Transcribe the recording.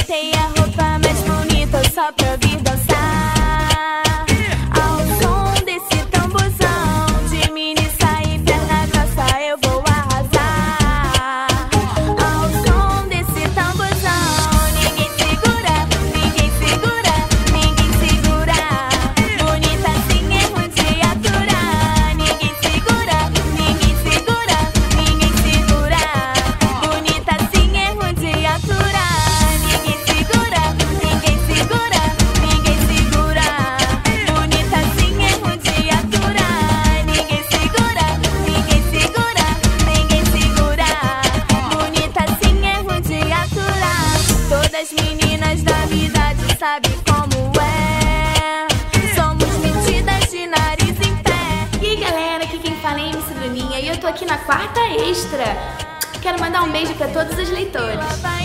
Botei a roupa mais bonita só pra vir dançar ao som desse tamborzão. De mini saia e perna grossa eu vou arrasar ao som desse tamborzão. Ninguém segura, ninguém segura, ninguém segura. Bonita assim é ruim de aturar. Ninguém segura, ninguém segura, ninguém segura. Bonita assim é ruim de aturar. Ninguém segura, ninguém segura, ninguém segura. Bonita assim é ruim de aturar. Ninguém segura, ninguém segura, ninguém segura. Bonita assim é ruim de aturar. Todas as meninas da minha idade sabem como é. Somos metidas de nariz em pé. E aí galera, aqui quem fala é MC Bruninha e eu tô aqui na quarta extra. Quero mandar um beijo pra todos os leitores.